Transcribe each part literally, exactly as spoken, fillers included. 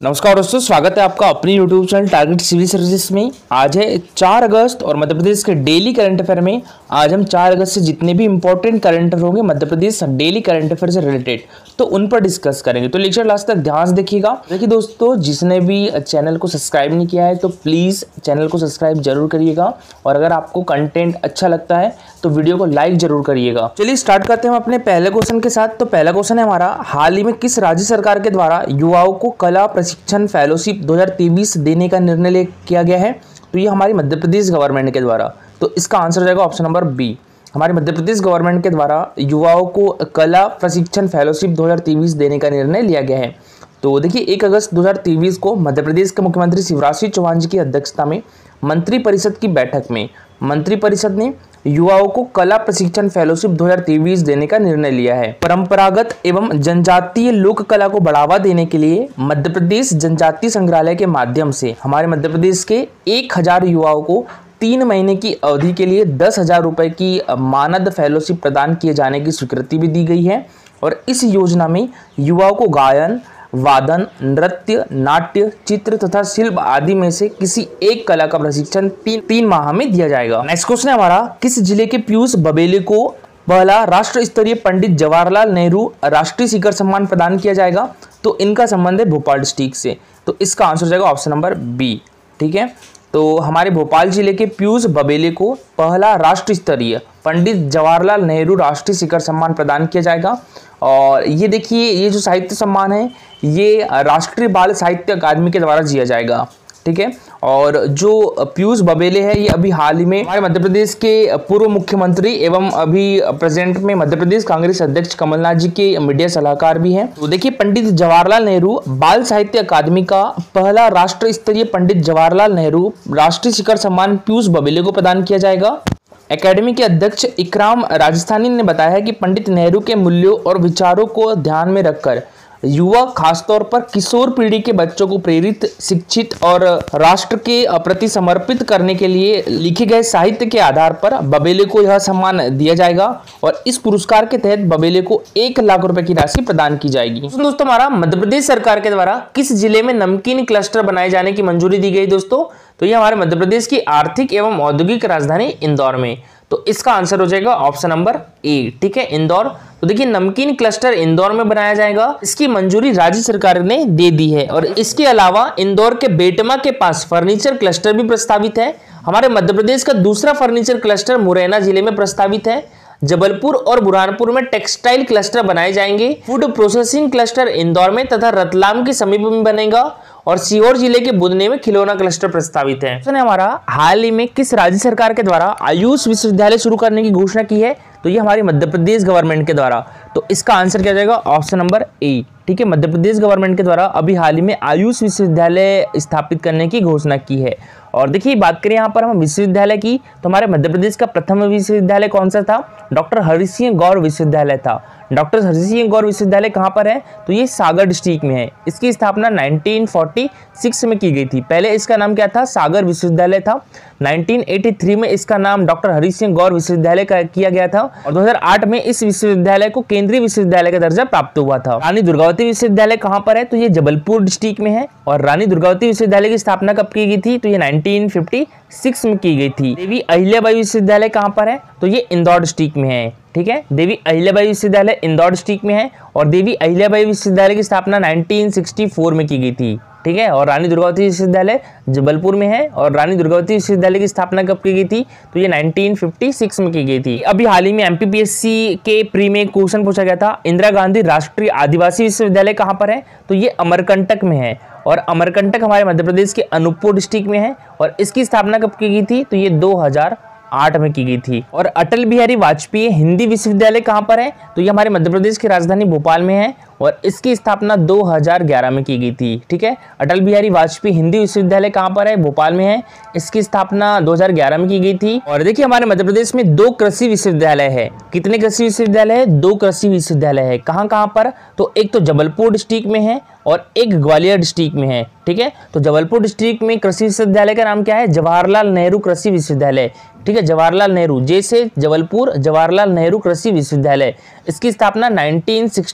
नमस्कार दोस्तों, स्वागत है आपका अपनी YouTube channel Target Civil Services में। आज है चार अगस्त और मध्य प्रदेश के डेली करंट अफेयर में आज हम चार अगस्त से जितने भी इंपॉर्टेंट करंट अफेयर होंगे Madhya Pradesh daily current affair से रिलेटेड, तो उन पर डिस्कस करेंगे। तो लेक्चर लास्ट तक ध्यान से देखिएगा। देखिए दोस्तों, जिसने भी चैनल को सब्सक्राइब नहीं किया है तो प्लीज़ चैनल को सब्सक्राइब जरूर करिएगा, और अगर आपको कंटेंट अच्छा लगता है तो वीडियो को लाइक जरूर करिएगा। चलिए स्टार्ट करते हैं हम अपने पहले क्वेश्चन के साथ। तो पहला क्वेश्चन है हमारा, हाल ही में किस राज्य सरकार के द्वारा युवाओं को कला प्रशिक्षण फेलोशिप दो हज़ार तेईस देने का निर्णय ले किया गया है? तो ये हमारी मध्य प्रदेश गवर्नमेंट के द्वारा। तो इसका आंसर हो जाएगा ऑप्शन नंबर बी। हमारे मध्य प्रदेश गवर्नमेंट के द्वारा युवाओं को कला प्रशिक्षण फेलोशिप दो हज़ार तेईस देने का निर्णय लिया गया है। तो देखिए, एक अगस्त दो हज़ार तेईस को मध्य प्रदेश के मुख्यमंत्री शिवराज सिंह चौहान जी की अध्यक्षता में मंत्री परिषद की बैठक में मंत्री परिषद ने युवाओं को कला प्रशिक्षण फेलोशिप दो हज़ार तेईस देने का निर्णय लिया है। परंपरागत एवं जनजातीय लोक कला को बढ़ावा देने के लिए मध्य प्रदेश जनजातीय संग्रहालय के माध्यम से हमारे मध्य प्रदेश के एक हजार युवाओं को तीन महीने की अवधि के लिए दस हजार रुपए की मानद फेलोशिप प्रदान किए जाने की स्वीकृति भी दी गई है। और इस योजना में युवाओं को गायन, वादन, नृत्य, नाट्य, चित्र तथा शिल्प आदि में से किसी एक कला का प्रशिक्षण तीन तीन माह में दिया जाएगा। नेक्स्ट क्वेश्चन है हमारा, किस जिले के पीयूष बबेले को पहला राष्ट्र स्तरीय पंडित जवाहरलाल नेहरू राष्ट्रीय शिखर सम्मान प्रदान किया जाएगा? तो इनका संबंध है भोपाल डिस्ट्रिक्ट से। तो इसका आंसर हो जाएगा ऑप्शन नंबर बी। ठीक है, तो हमारे भोपाल जिले के पीयूष बबेले को पहला राष्ट्र स्तरीय पंडित जवाहरलाल नेहरू राष्ट्रीय शिखर सम्मान प्रदान किया जाएगा। और ये देखिए, ये जो साहित्य सम्मान है ये राष्ट्रीय बाल साहित्य अकादमी के द्वारा दिया जाएगा। ठीक है, और जो पीयूष बबेले है ये अभी हाल ही में हमारे मध्य प्रदेश के पूर्व मुख्यमंत्री एवं अभी प्रेजेंट में मध्य प्रदेश कांग्रेस अध्यक्ष कमलनाथ जी के मीडिया सलाहकार भी हैं। तो देखिए, पंडित जवाहरलाल नेहरू बाल साहित्य अकादमी का पहला राष्ट्रीय स्तरीय पंडित जवाहरलाल नेहरू राष्ट्रीय शिखर सम्मान पीयूष बबेले को प्रदान किया जाएगा। एकेडमी के अध्यक्ष इकराम राजस्थानी ने बताया है कि पंडित नेहरू के मूल्यों और विचारों को ध्यान में रखकर युवा, खासतौर पर किशोर पीढ़ी के बच्चों को प्रेरित, शिक्षित और राष्ट्र के प्रति समर्पित करने के लिए लिखे गए साहित्य के आधार पर बबेले को यह सम्मान दिया जाएगा। और इस पुरस्कार के तहत बबेले को एक लाख रुपए की राशि प्रदान की जाएगी। तो दोस्तों, हमारा मध्य प्रदेश सरकार के द्वारा किस जिले में नमकीन क्लस्टर बनाए जाने की मंजूरी दी गई दोस्तों? तो ये हमारे मध्य प्रदेश की आर्थिक एवं औद्योगिक राजधानी इंदौर में। तो इसका आंसर हो जाएगा ऑप्शन नंबर ए। ठीक है, इंदौर। तो देखिए, नमकीन क्लस्टर इंदौर में बनाया जाएगा, इसकी मंजूरी राज्य सरकार ने दे दी है। और इसके अलावा इंदौर के बेटमा के पास फर्नीचर क्लस्टर भी प्रस्तावित है। हमारे मध्य प्रदेश का दूसरा फर्नीचर क्लस्टर मुरैना जिले में प्रस्तावित है। जबलपुर और बुरहानपुर में टेक्सटाइल क्लस्टर बनाए जाएंगे। फूड प्रोसेसिंग क्लस्टर इंदौर में तथा रतलाम के समीप में बनेगा। और सीहोर जिले के बुदनी में खिलौना क्लस्टर प्रस्तावित है। तो हमारा, हाल ही में किस राज्य सरकार के द्वारा आयुष विश्वविद्यालय शुरू करने की घोषणा की है? तो ये हमारी मध्य प्रदेश गवर्नमेंट के द्वारा। तो इसका आंसर क्या जाएगा? Option number A. ठीक है, मध्य प्रदेश गवर्नमेंट के द्वारा अभी हाल ही में आयुष विश्वविद्यालय स्थापित करने की घोषणा की है। और देखिए, बात करें यहाँ पर हम विश्वविद्यालय की, तो हमारे मध्य प्रदेश का प्रथम विश्वविद्यालय कौन सा था? डॉक्टर हरि सिंह गौर विश्वविद्यालय था। डॉक्टर हरि सिंह गौर विश्वविद्यालय कहाँ पर है? तो ये सागर डिस्ट्रिक्ट में है। इसकी स्थापना उन्नीस सौ छियालीस में की गई थी। पहले इसका नाम क्या था? सागर विश्वविद्यालय था। उन्नीस सौ तिरासी में इसका नाम डॉक्टर हरि सिंह गौर विश्वविद्यालय का किया गया था। और दो हज़ार आठ में इस विश्वविद्यालय को केंद्रीय विश्वविद्यालय का दर्जा प्राप्त हुआ था। रानी दुर्गावती विश्वविद्यालय कहाँ पर है? तो ये जबलपुर डिस्ट्रिक्ट में है। और रानी दुर्गावती विश्वविद्यालय की स्थापना कब की गई थी? तो ये उन्नीस सौ छप्पन में की गई थी। देवी अहिल्याबाई विश्वविद्यालय कहाँ पर है? तो ये इंदौर डिस्ट्रिक्ट में है। ठीक है, देवी अहिल्याबाई विश्वविद्यालय इंदौर डिस्ट्रिक्ट में है। और देवी अहिल्याबाई विश्वविद्यालय की स्थापना उन्नीस सौ चौंसठ में की गई थी। ठीक है, और रानी दुर्गावती विश्वविद्यालय जबलपुर में है। और रानी दुर्गावती विश्वविद्यालय की स्थापना कब की गई थी? तो ये उन्नीस सौ छप्पन में की गई थी। अभी हाल ही में एमपीपीएससी के प्री में क्वेश्चन पूछा गया था, इंदिरा गांधी राष्ट्रीय आदिवासी विश्वविद्यालय कहाँ पर है? तो ये अमरकंटक में है। और अमरकंटक हमारे मध्य प्रदेश के अनूपपुर डिस्ट्रिक्ट में है। और इसकी स्थापना कब की गई थी? तो ये दो हज़ार आठ में की गई थी। और अटल बिहारी वाजपेयी हिंदी विश्वविद्यालय कहाँ पर है? तो ये हमारे मध्य प्रदेश की राजधानी भोपाल में है। और इसकी स्थापना दो हज़ार ग्यारह में की गई थी। ठीक है, अटल बिहारी वाजपेयी हिंदी विश्वविद्यालय कहाँ पर है? भोपाल में है। इसकी स्थापना दो हज़ार ग्यारह में की गई थी। और देखिए, हमारे मध्य प्रदेश में दो कृषि विश्वविद्यालय है। कितने कृषि विश्वविद्यालय है? दो कृषि विश्वविद्यालय है। कहाँ कहाँ पर? तो एक तो जबलपुर डिस्ट्रिक्ट में है और एक ग्वालियर डिस्ट्रिक्ट में है। ठीक है, तो जबलपुर डिस्ट्रिक्ट में कृषि विश्वविद्यालय का नाम क्या है? जवाहरलाल नेहरू कृषि विश्वविद्यालय। ठीक है, जवाहरलाल नेहरू, जैसे जबलपुर जवाहरलाल नेहरू कृषि विश्वविद्यालय। इसकी स्थापना उन्नीस सौ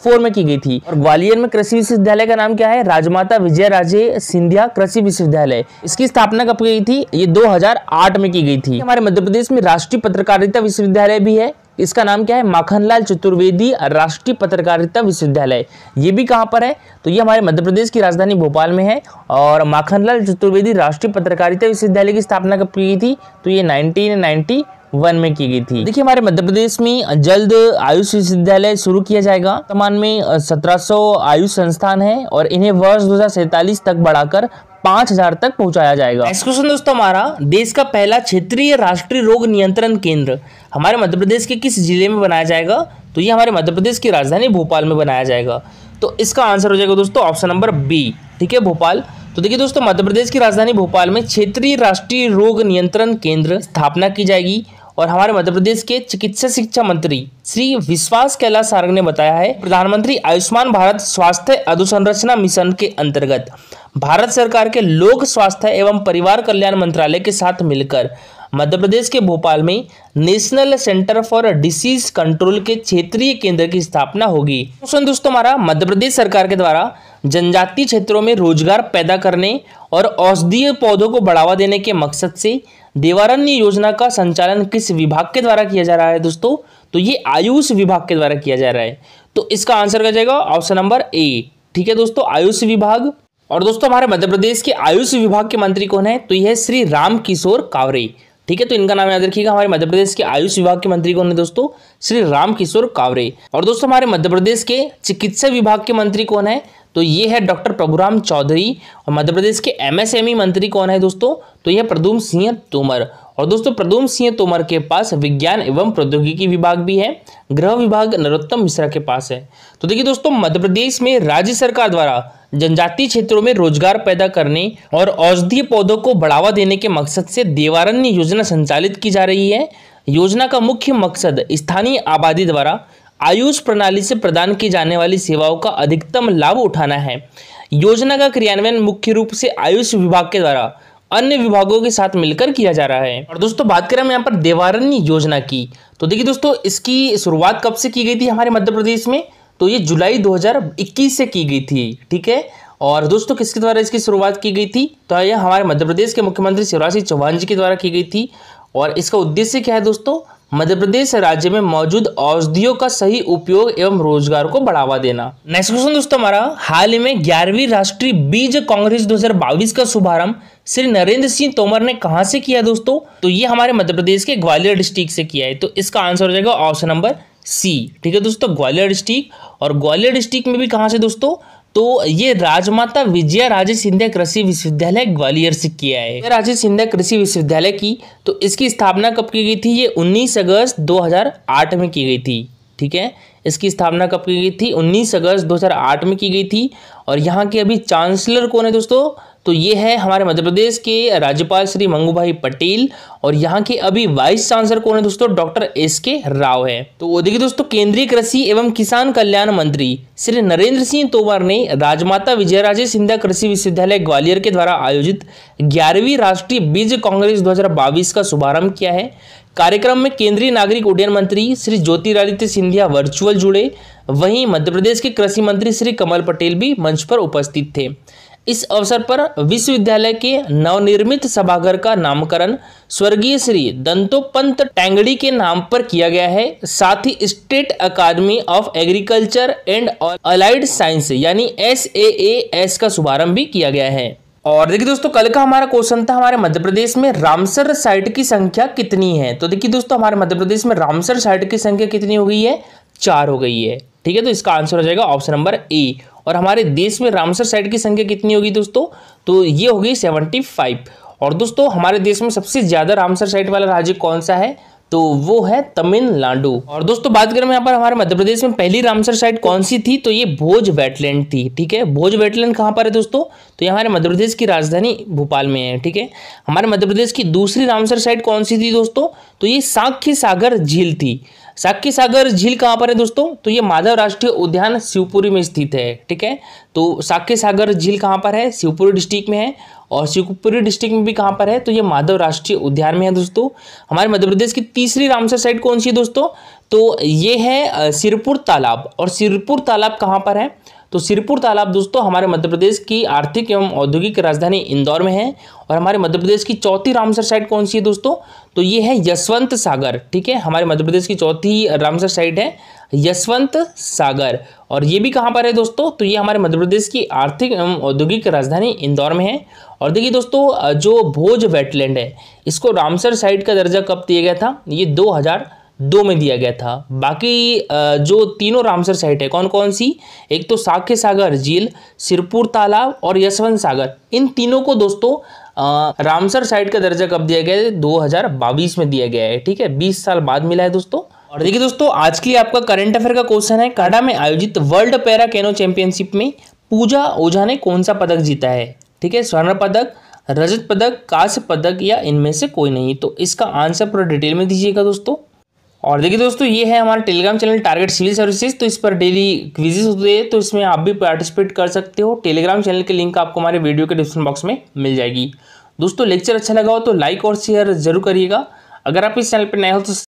फोर में की गई थी। और ग्वालियर में कृषि विश्वविद्यालय का नाम क्या है? राजमाता विजय राजे सिंधिया कृषि विश्वविद्यालय। इसकी स्थापना कब की गई थी? ये दो हज़ार आठ में की गई थी। हमारे मध्य प्रदेश में राष्ट्रीय पत्रकारिता विश्वविद्यालय भी है। इसका नाम क्या है? माखनलाल चतुर्वेदी राष्ट्रीय पत्रकारिता विश्वविद्यालय। ये भी कहाँ पर है? तो ये हमारे मध्य प्रदेश की राजधानी भोपाल में है। और माखनलाल चतुर्वेदी राष्ट्रीय पत्रकारिता विश्वविद्यालय की स्थापना कब की गई थी? तो ये नाइनटीन नाइंटी वन में की गई थी। देखिए हमारे मध्य प्रदेश में जल्द आयुष विश्वविद्यालय शुरू किया जाएगा। वर्तमान में सत्रह सौ आयुष संस्थान है और इन्हें वर्ष दो हज़ार सैंतालीस तक बढ़ाकर पांच हज़ार तक पहुंचाया जाएगा। नेक्स्ट क्वेश्चन दोस्तों हमारा, देश का पहला क्षेत्रीय राष्ट्रीय रोग नियंत्रण केंद्र हमारे मध्य प्रदेश के किस जिले में बनाया जाएगा? तो ये हमारे मध्य प्रदेश की राजधानी भोपाल में बनाया जाएगा। तो इसका आंसर हो जाएगा दोस्तों ऑप्शन नंबर बी, ठीक है, भोपाल। तो देखिए दोस्तों मध्य प्रदेश की राजधानी भोपाल में क्षेत्रीय राष्ट्रीय रोग नियंत्रण केंद्र स्थापना की जाएगी। और हमारे मध्य प्रदेश के चिकित्सा शिक्षा मंत्री श्री विश्वास कैलाश सारंग ने बताया है, प्रधानमंत्री आयुष्मान भारत स्वास्थ्य अधोसंरचना मिशन के अंतर्गत भारत सरकार के लोक स्वास्थ्य एवं परिवार कल्याण मंत्रालय के साथ मिलकर मध्य प्रदेश के भोपाल में national centre for disease control के क्षेत्रीय केंद्र की स्थापना होगी। क्वेश्चन दोस्तों हमारा, मध्य प्रदेश सरकार के द्वारा जनजातीय क्षेत्रों में रोजगार पैदा करने और औषधीय पौधों को बढ़ावा देने के मकसद से देवारण्य योजना का संचालन किस विभाग के द्वारा किया जा रहा है दोस्तों? तो ये आयुष विभाग के द्वारा किया जा रहा है। तो इसका आंसर हो जाएगा ऑप्शन नंबर ए, ठीक है दोस्तों, आयुष विभाग। और दोस्तों हमारे मध्य प्रदेश के आयुष विभाग के मंत्री कौन है? तो यह है श्री राम किशोर कावरे, ठीक है। तो इनका नाम याद रखिएगा। हमारे मध्य प्रदेश के आयुष विभाग के मंत्री कौन है दोस्तों? श्री राम किशोर कावरे। और दोस्तों हमारे मध्य प्रदेश के चिकित्सा विभाग के मंत्री कौन है? तो ये है डॉक्टर प्रभुराम चौधरी। और मध्य प्रदेश के एमएसएमई मंत्री कौन है दोस्तों? तो यह प्रद्युम्न सिंह तोमर। और दोस्तों प्रद्युम्न सिंह तोमर के पास विज्ञान एवं प्रौद्योगिकी विभाग भी है। गृह विभाग नरोत्तम मिश्रा के पास है। तो देखिए दोस्तों मध्य प्रदेश में राज्य सरकार द्वारा जनजातीय क्षेत्रों में रोजगार पैदा करने और औषधीय पौधों को बढ़ावा देने के मकसद से देवारण्य योजना संचालित की जा रही है। योजना का मुख्य मकसद स्थानीय आबादी द्वारा आयुष प्रणाली से प्रदान की जाने वाली सेवाओं का अधिकतम लाभ उठाना है। योजना का क्रियान्वयन मुख्य रूप से आयुष विभाग के द्वारा अन्य विभागों के साथ मिलकर किया जा रहा है। और दोस्तों बात करें हम यहाँ पर देवारण्य योजना की, तो देखिए दोस्तों इसकी शुरुआत कब से की गई थी हमारे मध्य प्रदेश में? तो ये जुलाई दो हज़ार इक्कीस से की गई थी, ठीक है। और दोस्तों किसके द्वारा इसकी शुरुआत की गई थी? तो यह हमारे मध्य प्रदेश के मुख्यमंत्री शिवराज सिंह चौहान जी के द्वारा की गई थी। और इसका उद्देश्य क्या है दोस्तों? मध्य प्रदेश राज्य में मौजूद औषधियों का सही उपयोग एवं रोजगार को बढ़ावा देना। नेक्स्ट क्वेश्चन दोस्तों हमारा, हाल ही में ग्यारहवीं राष्ट्रीय बीज कांग्रेस दो हज़ार बाईस का शुभारंभ श्री नरेंद्र सिंह तोमर ने कहां से किया दोस्तों? तो ये हमारे मध्य प्रदेश के ग्वालियर डिस्ट्रिक्ट से किया है। तो इसका आंसर हो जाएगा ऑप्शन नंबर सी, ठीक है दोस्तों, ग्वालियर डिस्ट्रिक्ट। और ग्वालियर डिस्ट्रिक्ट में भी कहां से दोस्तों? तो ये राजमाता विजया राजे सिंधिया कृषि विश्वविद्यालय ग्वालियर से किया है। राजे सिंधिया कृषि विश्वविद्यालय की तो इसकी स्थापना कब की गई थी? ये उन्नीस अगस्त दो हज़ार आठ में की गई थी, ठीक है। इसकी स्थापना कब की गई थी? उन्नीस अगस्त दो हज़ार आठ में की गई थी। और यहाँ के अभी चांसलर कौन है दोस्तों? तो ये है हमारे मध्य प्रदेश के राज्यपाल श्री मंगू भाई पटेल। और यहाँ के अभी वाइस चांसलर कौन है दोस्तों? डॉक्टर एस के राव है। तो देखिए दोस्तों केंद्रीय कृषि एवं किसान कल्याण मंत्री श्री नरेंद्र सिंह तोमर ने राजमाता विजयराजे सिंधिया कृषि विश्वविद्यालय ग्वालियर के द्वारा आयोजित ग्यारहवीं राष्ट्रीय बीज कांग्रेस दो हज़ार बाईस का शुभारंभ किया है। कार्यक्रम में केंद्रीय नागरिक उड्डयन मंत्री श्री ज्योतिरादित्य सिंधिया वर्चुअल जुड़े। वहीं मध्य प्रदेश के कृषि मंत्री श्री कमल पटेल भी मंच पर उपस्थित थे। इस अवसर पर विश्वविद्यालय के नवनिर्मित सभागार का नामकरण स्वर्गीय श्री दंतोपंत टैंगड़ी के नाम पर किया गया है। साथ ही state academy of agriculture and allied science यानी एस ए ए एस का शुभारंभ भी किया गया है। और देखिए दोस्तों कल का हमारा क्वेश्चन था, हमारे मध्य प्रदेश में रामसर साइट की संख्या कितनी है? तो देखिए दोस्तों हमारे मध्य प्रदेश में रामसर साइट की संख्या कितनी हो गई है? चार हो गई है, ठीक है। तो इसका आंसर हो जाएगा ऑप्शन नंबर ए। और हमारे देश में रामसर साइट की संख्या कितनी होगी दोस्तों? तो ये होगी पचहत्तर। और दोस्तों हमारे देश में सबसे ज्यादा रामसर साइट वाला राज्य कौन सा है? तो वो है तमिलनाडु। और दोस्तों बात करें यहाँ पर हमारे मध्य प्रदेश में पहली रामसर साइट कौन सी थी? तो ये भोज वेटलैंड थी, ठीक है। भोज वेटलैंड कहाँ पर है दोस्तों? तो ये हमारे मध्य प्रदेश की राजधानी भोपाल में है, ठीक है। हमारे मध्य प्रदेश की दूसरी रामसर साइट कौन सी थी दोस्तों? तो ये साख्य सागर झील थी। साख्य सागर झील कहाँ पर है दोस्तों? तो ये माधव राष्ट्रीय उद्यान शिवपुरी में स्थित है, ठीक है। तो साख्य सागर झील कहाँ पर है? शिवपुरी डिस्ट्रिक्ट में है। और शिवपुरी डिस्ट्रिक्ट में भी कहाँ पर है, तो ये माधव राष्ट्रीय उद्यान में है दोस्तों। हमारे मध्य प्रदेश की तीसरी रामसर साइट कौन सी है दोस्तों, तो ये है सिरपुर तालाब। और सिरपुर तालाब कहाँ पर है, तो सिरपुर तालाब दोस्तों हमारे मध्य प्रदेश की आर्थिक एवं औद्योगिक राजधानी इंदौर में है। और हमारे मध्य प्रदेश की चौथी रामसर साइट कौन सी है दोस्तों, तो ये है यशवंत सागर। ठीक है, हमारे मध्य प्रदेश की चौथी रामसर साइट है यशवंत सागर। और ये भी कहाँ पर है दोस्तों, तो ये हमारे मध्य प्रदेश की आर्थिक एवं औद्योगिक राजधानी इंदौर में है। और देखिए दोस्तों, जो भोज वेटलैंड है इसको रामसर साइट का दर्जा कब दिया गया था, ये दो हज़ार दो में दिया गया था। बाकी जो तीनों रामसर साइट है कौन कौन सी, एक तो साक्य सागर झील, सिरपुर तालाब और यशवंत सागर, इन तीनों को दोस्तों रामसर साइट का दर्जा कब दिया गया है, दो हज़ार बाईस में दिया गया है। ठीक है, बीस साल बाद मिला है दोस्तों। और देखिए दोस्तों, आज के लिए आपका करंट अफेयर का क्वेश्चन है, कनाडा में आयोजित वर्ल्ड पैरा कैनो चैंपियनशिप में पूजा ओझा ने कौन सा पदक जीता है। ठीक है, स्वर्ण पदक, रजत पदक, कांस्य पदक या इनमें से कोई नहीं। तो इसका आंसर पूरा डिटेल में दीजिएगा दोस्तों। और देखिए दोस्तों, ये है हमारा Telegram channel Target Civil Services, तो इस पर डेली क्विजेस होते हैं, तो इसमें आप भी पार्टिसिपेट कर सकते हो। टेलीग्राम चैनल की लिंक आपको हमारे वीडियो के डिस्क्रिप्शन बॉक्स में मिल जाएगी। दोस्तों लेक्चर अच्छा लगा हो तो लाइक और शेयर जरूर करिएगा। अगर आप इस चैनल पर नए हो तो